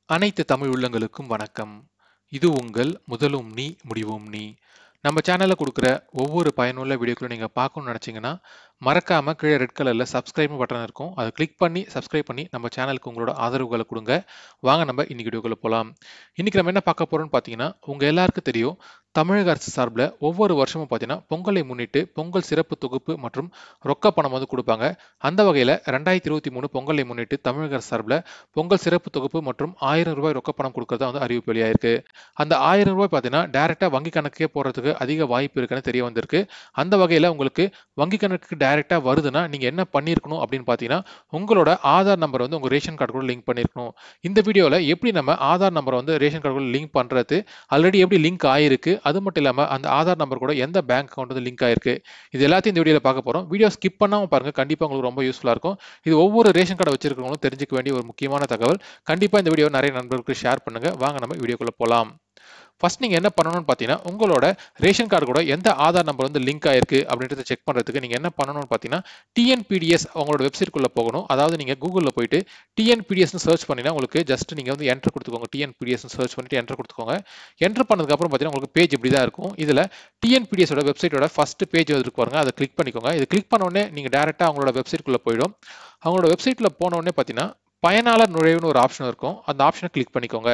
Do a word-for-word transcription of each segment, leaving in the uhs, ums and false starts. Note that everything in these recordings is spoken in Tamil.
அனைத்து தமிழ் உள்ளங்களுக்கும் வணக்கம். இது உங்கள் முதலும் நீ முடிவும் நீ. நம்ம சேனல்ல கொடுக்குற ஒவ்வொரு பயனுள்ள வீடியோக்களும் நீங்க பார்க்கணும்னு நினைச்சீங்கன்னா, மறக்காம கீழே ரெட் கலர்ல சப்ஸ்கிரைப் பட்டன் இருக்கும். அதை கிளிக் பண்ணி சப்ஸ்கிரைப் பண்ணி நம்ம சேனலுக்கு உங்களோட ஆதரவுகளை கொடுங்க. வாங்க நம்ம இன்னைக்கு வீடியோக்குள்ள போலாம். இன்னைக்கு நம்ம என்ன பார்க்க போறோம்னு பார்த்தீங்கன்னா, உங்க எல்லாருக்கும் தெரியும் தமிழக அரசு சார்பில் ஒவ்வொரு வருஷமும் பார்த்தீங்கன்னா பொங்கலை முன்னிட்டு பொங்கல் சிறப்பு தொகுப்பு மற்றும் ரொக்க பணம் வந்து கொடுப்பாங்க. அந்த வகையில் ரெண்டாயிரத்தி இருபத்தி மூணு பொங்கலை முன்னிட்டு தமிழக அரசு சார்பில் பொங்கல் சிறப்பு தொகுப்பு மற்றும் ஆயிரம் ரூபாய் ரொக்க பணம் கொடுக்கறதா வந்து அறிவிப்பு வெளியாயிருக்கு. அந்த ஆயிரம் ரூபாய் பார்த்தீங்கன்னா டைரக்டா வங்கி கணக்கே போறதுக்கு அதிக வாய்ப்பு இருக்குன்னு தெரிய வந்திருக்கு. அந்த வகையில் உங்களுக்கு வங்கி கணக்கு டைரக்டா வருதுன்னா நீங்க என்ன பண்ணிருக்கணும் அப்படின்னு பார்த்தீங்கன்னா, உங்களோட ஆதார் நம்பர் வந்து உங்க ரேஷன் கார்டு கூட லிங்க் பண்ணிருக்கணும். இந்த வீடியோல எப்படி நம்ம ஆதார் நம்பரை வந்து ரேஷன் கார்டு கூட லிங்க் பண்றது, ஆல்ரெடி எப்படி லிங்க் ஆயிருக்கு, அது மட்டும் இல்லாம அந்த ஆதார் நம்பர் கூட எந்த பேங்க் அக்கௌண்ட் வந்து லிங்க் ஆயிருக்கு, இது எல்லாத்தையும் இந்த வீடியோல பார்க்க போறோம். வீடியோ ஸ்கிப் பண்ணாம பாருங்க, கண்டிப்பா உங்களுக்கு ரொம்ப யூஸ்ஃபுல்லா இருக்கும். இது ஒவ்வொரு ரேஷன் கார்டை வச்சிருக்கவங்களும் தெரிஞ்சுக்க வேண்டிய ஒரு முக்கியமான தகவல். கண்டிப்பா இந்த வீடியோ நிறைய நண்பர்களுக்கு ஷேர் பண்ணுங்க. வாங்க நம்ம வீடியோக்குள்ள போலாம். ஃபர்ஸ்ட் நீங்க என்ன பண்ணணும்னு பார்த்தீங்கன்னா, உங்களோட ரேஷன் கார்டு கூட எந்த ஆதார் நம்பர் வந்து லிங்க் ஆயிருக்கு அப்படின்றத செக் பண்றதுக்கு நீங்க என்ன பண்ணணும்னு பார்த்தீங்கன்னா, டிஎன்பிடிஎஸ் அவங்களோட வெப்சைட்குள்ள போகணும். அதாவது நீங்க கூகுள்ல போயிட்டு டிஎன்பிடிஎஸ்னு சர்ச் பண்ணினா உங்களுக்கு ஜஸ்ட் நீங்க வந்து என்டர் கொடுத்துக்கோங்க. டிஎன்பிடிஎஸ்னு சர்ச் பண்ணிட்டு என்டர் கொடுத்துக்கோங்க. என்டர் பண்ணதுக்கு அப்புறம் பார்த்தீங்கன்னா உங்களுக்கு பேஜ் இப்படி தான் இருக்கும். இதுல டிஎன்பிடிஎஸோட வெப்சைட்டோட ஃபர்ஸ்ட் பேஜ் இருக்கு பாருங்க, அதை கிளிக் பண்ணிக்கோங்க. இது கிளிக் பண்ண உடனே நீங்க டைரக்டா அவங்களோட வெப்சைட்குள்ள போயிடும். அவங்களோட வெப்சைட்ல போன உடனே பார்த்தீங்கன்னா பயனாளர் நுழைவுன்னு ஒரு ஆப்ஷன் இருக்கும். அந்த ஆப்ஷனை கிளிக் பண்ணிக்கோங்க.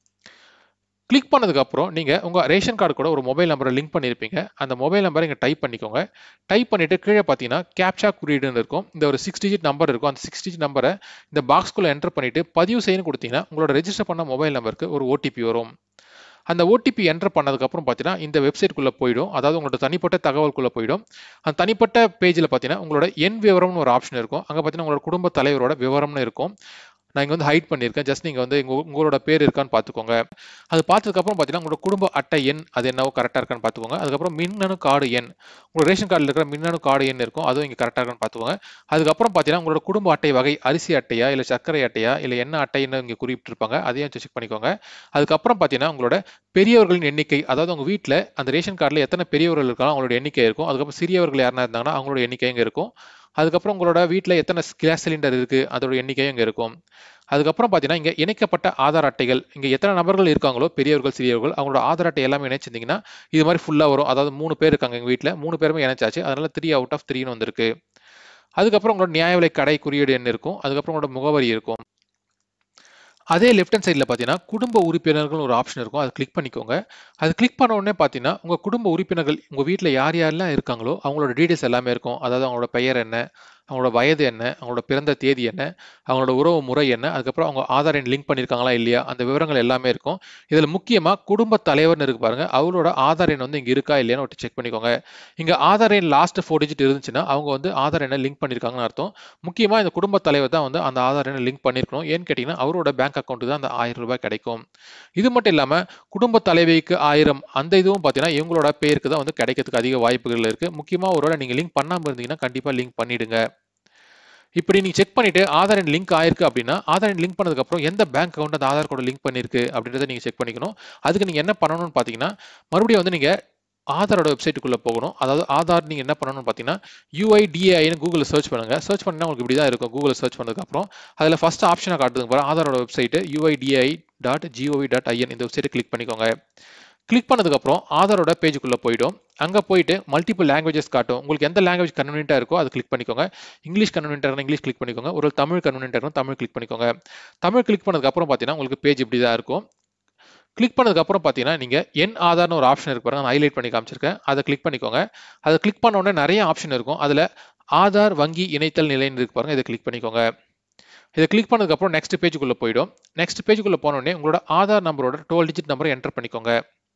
கிளிக் பண்ணதுக்கு அப்புறம் நீங்க உங்க ரேஷன் கார்டு கூட ஒரு மொபைல் நம்பரை லிங்க் பண்ணிருப்பீங்க. அந்த மொபைல் நம்பரை இங்க டைப் பண்ணிக்கோங்க. டைப் பண்ணிட்டு கீழே பார்த்தீங்கன்னா கேப்சா குறியீடுன்னு இருக்கும். இந்த ஒரு சிக்ஸ் டிஜிட் நம்பர் இருக்கும். அந்த சிக்ஸ் டிஜிட் நம்பரை இந்த பாக்ஸ்குள்ள என்டர் பண்ணிட்டு பதிவு செய்யணும் கொடுத்தீங்கன்னா உங்களோட ரெஜிஸ்டர் பண்ண மொபைல் நம்பருக்கு ஒரு ஓடிபி வரும். அந்த ஓடிபி என்டர் பண்ணதுக்கு அப்புறம் பார்த்தீங்கன்னா இந்த வெப்சைட்குள்ள போயிடும். அதாவது உங்களோட தனிப்பட்ட தகவலுக்குள்ள போயிடும். அந்த தனிப்பட்ட பேஜ்ல பார்த்தீங்கன்னா உங்களோட எண் விவரம்னு ஒரு ஆப்ஷன் இருக்கும். அங்க பார்த்தீங்கன்னா உங்களோட குடும்ப தலைவரோட விவரம்னு இருக்கும். நான் இங்க வந்து ஹைட் பண்ணியிருக்கேன். ஜஸ்ட் நீங்க வந்து உங்க உங்களோட பேர் இருக்கான்னு பார்த்துக்கோங்க. அது பார்த்ததுக்கு அப்புறம் பார்த்தீங்கன்னா உங்களோட குடும்ப அட்டை எண் அது என்னவோ கரெக்டா இருக்கான்னு பார்த்துக்கோங்க. அதுக்கப்புறம் மின்னணு கார்டு எண், உங்க ரேஷன் கார்டில் இருக்கிற மின்னணு கார்டு எண் இருக்கும், அதுவும் இங்க கரெக்டா இருக்கான்னு பார்த்துக்கோங்க. அதுக்கப்புறம் பார்த்தீங்கன்னா உங்களோட குடும்ப அட்டை வகை அரிசி அட்டையா இல்ல சர்க்கரை அட்டையா இல்ல என்ன அட்டைன்னு இங்க குறிப்பிட்டிருப்பாங்க, அதையும் செக் பண்ணிக்கோங்க. அதுக்கப்புறம் பார்த்தீங்கன்னா உங்களோட பெரியவர்களின் எண்ணிக்கை, அதாவது உங்க வீட்டில் அந்த ரேஷன் கார்டில் எத்தனை பெரியவர்கள் இருக்காங்களோ அவங்களோட எண்ணிக்கை இருக்கும். அதுக்கப்புறம் சிறியவர்கள் யாருன்னா இருந்தாங்கன்னா அவங்களோட எண்ணிக்கை இங்க இருக்கும். அதுக்கப்புறம் உங்களோட வீட்டில் எத்தனை கேஸ் சிலிண்டர் இருக்கு அதோட எண்ணிக்கையும் இங்க இருக்கும். அதுக்கப்புறம் பார்த்தீங்கன்னா இங்க இணைக்கப்பட்ட ஆதார் அட்டைகள், இங்க எத்தனை நபர்கள் இருக்காங்களோ பெரியவர்கள் சிறியவர்கள் அவங்களோட ஆதார் அட்டை எல்லாமே இணைச்சிருந்தீங்கன்னா இது மாதிரி ஃபுல்லா வரும். அதாவது மூணு பேர் இருக்காங்க எங்க வீட்டில், மூணு பேருமே இணைச்சாச்சு, அதனால த்ரீ அவுட் ஆஃப் த்ரீன்னு வந்திருக்கு. அதுக்கப்புறம் உங்களோட நியாய விலை கடை குறியீடு எண் இருக்கும். அதுக்கப்புறம் உங்களோட முகவரி இருக்கும். அதே லெஃப்ட் ஹேண்ட் சைடில் பார்த்தீங்கன்னா குடும்ப உறுப்பினர்கள் ஒரு ஆப்ஷன் இருக்கும். அதை கிளிக் பண்ணிக்கோங்க. அது கிளிக் பண்ண உடனே பார்த்தீங்கன்னா உங்க குடும்ப உறுப்பினர்கள் உங்க வீட்டில் யார் யாரெல்லாம் இருக்காங்களோ அவங்களோட டீடைல்ஸ் எல்லாமே இருக்கும். அதாவது அவங்களோட பெயர் என்ன, அவங்களோட வயது என்ன, அவங்களோட பிறந்த தேதி என்ன, அவங்களோட உறவு முறை என்ன, அதுக்கப்புறம் அவங்க ஆதார் எண் லிங்க் பண்ணியிருக்காங்களா இல்லையா, அந்த விவரங்கள் எல்லாமே இருக்கும். இதில் முக்கியமாக குடும்ப தலைவர்னு இருக்கு பாருங்க, அவங்களோட ஆதார் எண் வந்து இங்கே இருக்கா இல்லையான்னு ஒரு செக் பண்ணிக்கோங்க. இங்கே ஆதார் எண் லாஸ்ட் ஃபோர் டிஜிட் இருந்துச்சுன்னா அவங்க வந்து ஆதார் எண்ணை லிங்க் பண்ணியிருக்காங்கன்னு அர்த்தம். முக்கியமாக இந்த குடும்ப தலைவர் தான் வந்து அந்த ஆதார் எண்ணை லிங்க் பண்ணியிருக்கணும். ஏன்னு கேட்டிங்கன்னா அவரோட பேங்க் அக்கௌண்ட் தான் அந்த ஆயிரம் ரூபாய் கிடைக்கும். இது மட்டும் இல்லாமல் குடும்ப தலைவிக்கு ஆயிரம் அந்த இதுவும் பார்த்தீங்கன்னா இவங்களோட பேருக்கு தான் வந்து கிடைக்கிறதுக்கு அதிக வாய்ப்புகள் இருக்கு. முக்கியமாக ஒருவேளை நீங்கள் லிங்க் பண்ணாமல் இருந்தீங்கன்னா கண்டிப்பாக லிங்க் பண்ணிடுங்க. இப்படி நீங்க செக் பண்ணிட்டு ஆதார் எண் லிங்க் ஆயிருக்கு அப்படின்னா ஆதார் எண் லிங்க் பண்ணதுக்கு அப்புறம் எந்த பேங்க் அக்கௌண்ட் அந்த ஆதார் கூட லிங்க் பண்ணிருக்கு அப்படின்றத நீங்க செக் பண்ணிக்கணும். அதுக்கு நீங்க என்ன பண்ணணும்னு பாத்தீங்கன்னா மறுபடியும் வந்து நீங்க ஆதாரோட வெப்சைட்டுக்குள்ள போகணும். அதாவது ஆதார் நீங்க என்ன பண்ணணும்னு பாத்தீங்கன்னா யூஐடிஏஐன்னு கூகுள்ல சர்ச் பண்ணுங்க. சர்ச் பண்ணா உங்களுக்கு இப்படி தான் இருக்கும். கூகுள்ல சர்ச் பண்ணதுக்கு அப்புறம் அதுல ஃபர்ஸ்ட் ஆப்ஷனை காட்டுதுங்க பாருங்க, ஆதாரோட website UIDAI dot GOV dot IN இந்த வெப்சைட்டை கிளிக் பண்ணிக்கோங்க. கிளிக் பண்ணதுக்கு அப்புறம் ஆதாரோட பேஜுக்குள்ள போயிடும். அங்க போயிட்டு மல்டிபிள் லாங்குவேஜஸ் காட்டும். உங்களுக்கு எந்த லாங்குவேஜ் கன்வீனியன்ட்டா இருக்கோ அதை கிளிக் பண்ணிக்கோங்க. இங்கிலீஷ் கன்வீனியன்ட்டா இருந்தா இங்கிலீஷ் கிளிக் பண்ணிக்கோங்க. ஒரு தமிழ் கன்வீனியன்ட்டா இருந்தா தமிழ் கிளிக் பண்ணிக்கோங்க. தமிழ் கிளிக் பண்ணதுக்கு அப்புறம் பார்த்தீங்கன்னா உங்களுக்கு பேஜ் இப்படி தான் இருக்கும். கிளிக் பண்ணதுக்கு அப்புறம் பார்த்தீங்கன்னா நீங்க என் ஆதார்னு ஒரு ஆப்ஷன் இருக்கு பாருங்க, நான் ஹைலைட் பண்ணி காமிச்சிருக்கேன். அதை கிளிக் பண்ணிக்கோங்க. அதை கிளிக் பண்ண உடனே நிறைய ஆப்ஷன் இருக்கும். அதுல ஆதார் வங்கி இணைத்தல் நிலைன்னு இருக்கு பாருங்க, இதை கிளிக் பண்ணிக்கோங்க. இதை கிளிக் பண்ணதுக்கு அப்புறம் நெக்ஸ்ட் பேஜுக்குள்ள போயிடும். நெக்ஸ்ட் பேஜுக்குள்ள போன உடனே உங்களோட ஆதார் நம்பரோட டுவெல் டிஜிட் நம்பரை என்டர் பண்ணிக்கோங்க.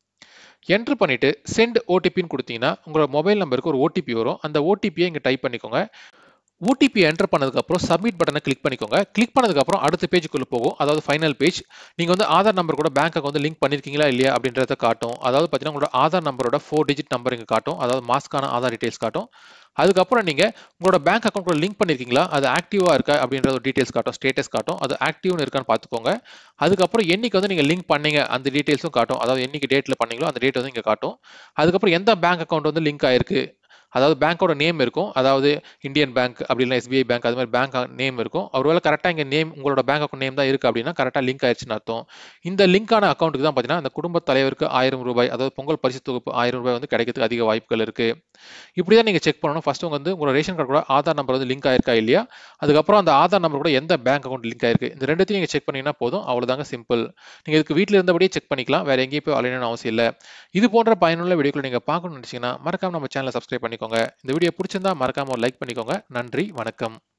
என்டர் பண்ணிட்டு சென்ட் ஓடிபின்னு கொடுத்தீங்கன்னா உங்களோட மொபைல் நம்பருக்கு ஒரு ஓடிபி வரும். அந்த ஓடிபியை இங்க டைப் பண்ணிக்கோங்க. ஓடிபி என்டர் பண்ணதுக்கு அப்புறம் சப்மிட் பட்டனை கிளிக் பண்ணிக்கோங்க. கிளிக் பண்ணதுக்கு அப்புறம் அடுத்த பேஜுக்குள்ள போகும். அதாவது ஃபைனல் பேஜ். நீங்க வந்து ஆதார் நம்பர் கூட பேங்க் அக்கௌண்ட் வந்து லிங்க் பண்ணிருக்கீங்களா இல்லையா அப்படின்றத காட்டும். அதாவது பார்த்தீங்கன்னா உங்களோட ஆதார் நம்பரோட ஃபோர் டிஜிட் நம்பர் இங்க காட்டும். அதாவது மாஸ்க்கான ஆதார் டீடைல்ஸ் காட்டும். அதுக்கப்புறம் நீங்க உங்களோட பேங்க் அக்கௌண்ட் கூட லிங்க் பண்ணிருக்கீங்களா, அது ஆக்டிவா இருக்கா அப்படின்ற ஒரு டீடைல்ஸ் காட்டும், ஸ்டேட்டஸ் காட்டும். அது ஆக்டிவ்னு இருக்கான்னு பார்த்துக்கோங்க. அதுக்கப்புறம் என்னைக்கு வந்து நீங்க லிங்க் பண்ணீங்க அந்த டீடைல்ஸும் காட்டும். அதாவது என்னைக்கு டேட்ல பண்ணீங்களோ அந்த டேட் வந்து இங்க காட்டும். அதுக்கப்புறம் எந்த பேங்க் அக்கௌண்ட் வந்து லிங்க் ஆயிருக்கு அதாவது பேங்கோட நேம் இருக்கும். அதாவது இந்தியன் பேங்க் அப்படி இல்லைனா எஸ்பிஐ பேங்க் அது மாதிரி பேங்க் நேம் இருக்கும். ஒருவேளை கரெக்டாக இங்கே நேம் உங்களோட பேங்க் அக்கௌண்ட் நேம் தான் இருக்குது அப்படின்னா கரெக்டாக லிங்க் ஆயிடுச்சுன்னு அர்த்தம். இந்த லிங்கான அக்கௌண்ட்டுக்கு தான் பார்த்தீங்கன்னா அந்த குடும்ப தலைவருக்கு ஆயிரம் ரூபாய் அதாவது பொங்கல் பரிசு தொகுப்பு ஆயிரம் ரூபாய் வந்து கிடைக்கிறதுக்கு அதிக வாய்ப்புகள் இருக்கு. இப்படி தான் நீங்கள் செக் பண்ணணும். ஃபர்ஸ்ட் உங்க வந்து உங்களோட ரேஷன் கார்டு கூட ஆதார் நம்பர் வந்து லிங்க் ஆயிருக்கா இல்லையா, அதுக்கப்புறம் அந்த ஆதார் நம்பர் கூட எந்த பேங்க் அக்கௌண்ட் லிங்க் ஆயிருக்கு, இந்த ரெண்டுத்தையும் நீங்கள் செக் பண்ணீங்கன்னா போதும். அவ்வளோதாங்க, சிம்பிள். நீங்கள் இதுக்கு வீட்டில் இருந்தபடியே செக் பண்ணிக்கலாம், வேற எங்கேயும் போய் அலையணும்னு அவசியம் இல்லை. இது போன்ற பயனுள்ள வீடியோக்களை நீங்கள் பார்க்கணும்னு நினைச்சீங்கன்னா மறக்காம நம்ம சேனலை சப்ஸ்கிரைப் பண்ணிக்கோங்க. இந்த வீடியோ பிடிச்சிருந்தா மறக்காம ஒரு லைக் பண்ணிக்கோங்க. நன்றி, வணக்கம்.